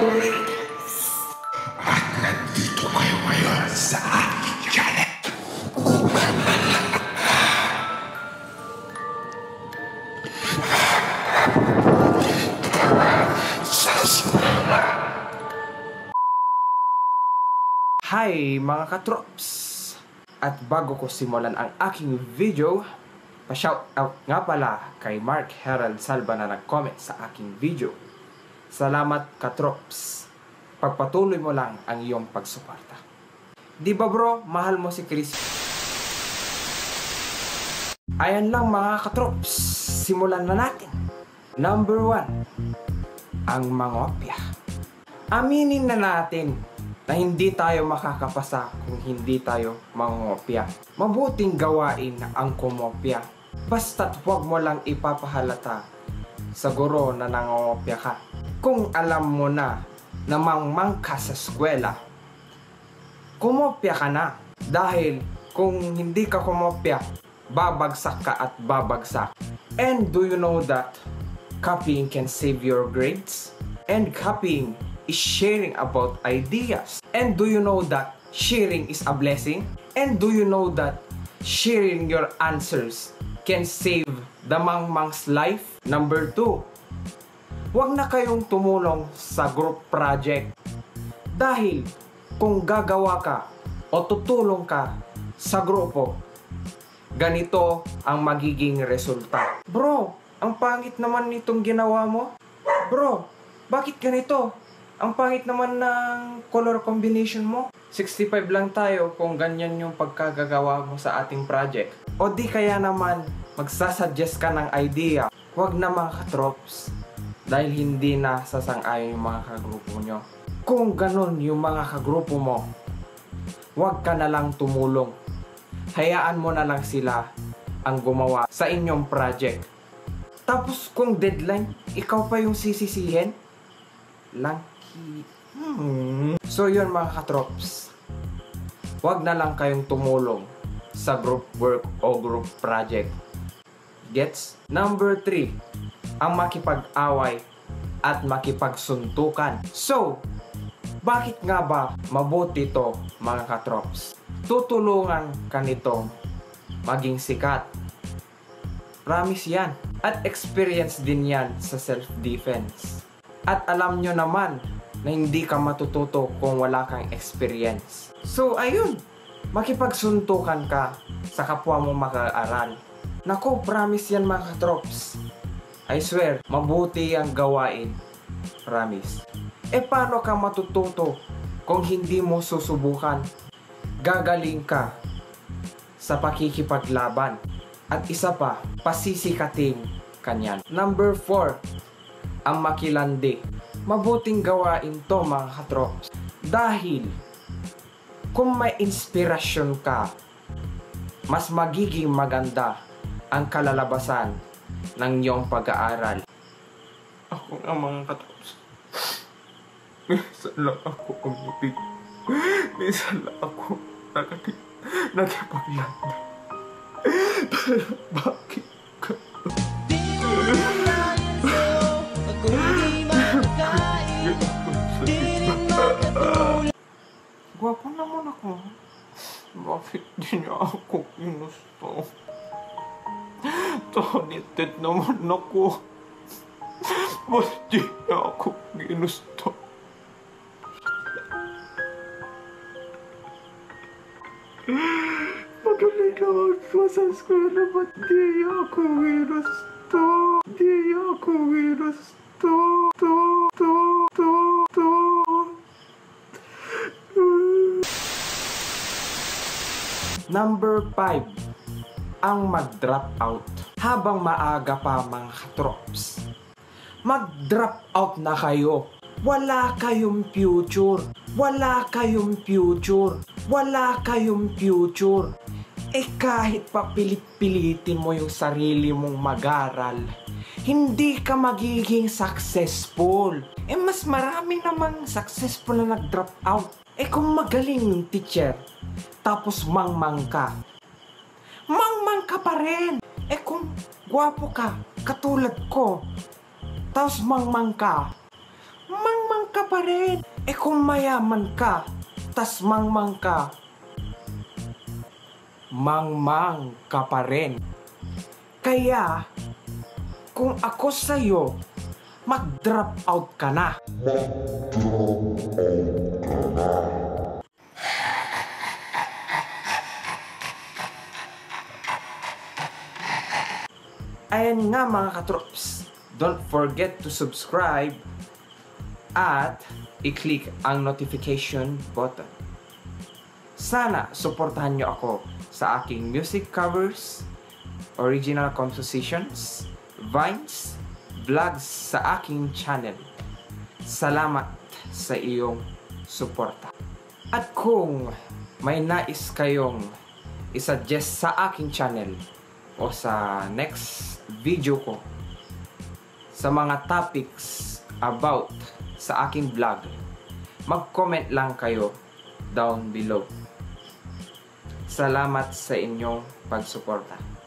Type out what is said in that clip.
At nandito kayo ngayon sa aking channel. Hi mga katrops! At bago ko simulan ang aking video, pa-shoutout nga pala kay Mark Herald Salva na nag-comment sa aking video. Salamat katrops! Pagpatuloy mo lang ang iyong pagsuporta. Di ba bro, mahal mo si Chris? Ayan lang mga katrops, simulan na natin. Number 1, ang mangopya. Aminin na natin na hindi tayo makakapasa kung hindi tayo mangopya. Mabuting gawain ang kumopya. Basta't huwag mo lang ipapahalata sa guro na nangopya ka. Kung alam mo na mangmang ka sa eskwela, kumopya ka na. Dahil kung hindi ka kumopya, babagsak ka at babagsak. And do you know that copying can save your grades? And copying is sharing about ideas. And do you know that sharing is a blessing? And do you know that sharing your answers can save the mangmang's life? Number 2, huwag na kayong tumulong sa group project. Dahil kung gagawa ka o tutulong ka sa grupo, ganito ang magiging resulta. Bro, ang pangit naman nitong ginawa mo. Bro, bakit ganito? Ang pangit naman ng color combination mo. 65 lang tayo kung ganyan yung pagkagagawa mo sa ating project. O di kaya naman magsasuggest ka ng idea. Huwag na mga katrops. Dahil hindi na sasang-ayon yung mga kagrupo nyo. Kung ganun yung mga kagrupo mo, huwag ka na lang tumulong. Hayaan mo na lang sila ang gumawa sa inyong project. Tapos kung deadline, ikaw pa yung sisisihin? So yun mga katrops, huwag na lang kayong tumulong sa group work o group project. Gets? Number 3, ang makipag-away at makipagsuntukan. So, bakit nga ba mabuti to mga katrops? Tutulungan ka nitong maging sikat. Promise yan. At experience din yan sa self-defense. At alam nyo naman na hindi ka matututo kung wala kang experience. So ayun, makipagsuntukan ka sa kapwa mo mag-aaral. Nako, promise yan mga katrops. I swear, mabuti ang gawain. Promise. Paano ka matututo kung hindi mo susubukan? Gagaling ka sa pakikipaglaban. At isa pa, pasisikatin kanyan. Number 4, ang makilandi. Mabuting gawain to mga katrops. Dahil kung may inspirasyon ka, mas magiging maganda ang kalalabasan ng iyong pag-aaral. Ako nga mga katrops, minsan lang ako umibig. Minsan lang ako nakipaglanda. Pero bakit ka? Gwapo naman ako. Bakit di niya ako ginusto? Talented naman ako. Bakit di niya ako ginusto? Magaling naman ko sa eskwela. Ba't di niya ako ginusto? Di niya ako ginusto. Number 5, ang mag-drop out. Habang maaga pa mga katrops, mag-drop out na kayo. Wala kayong future. Wala kayong future. Wala kayong future. Kahit pa pilit-pilitin mo yung sarili mong mag-aral, hindi ka magiging successful. Mas marami namang successful na nag-drop out. Kung magaling yung teacher, tapos mangmang ka pa rin. Kung gwapo ka, katulad ko, tapos mangmang ka ka pa rin. Eh kung mayaman ka, tas mangmang ka, mangmang ka pa rin. Kaya, kung ako sa'yo, mag-drop out ka na. Ayan nga mga katrops, don't forget to subscribe at i-click ang notification button. Sana suportahan nyo ako sa aking music covers, original compositions, vines, vlogs sa aking channel. Salamat sa iyong suporta. At kung may nais kayong isuggest sa aking channel o sa next video ko sa mga topics about sa aking vlog, mag-comment lang kayo down below. Salamat sa inyong pagsuporta.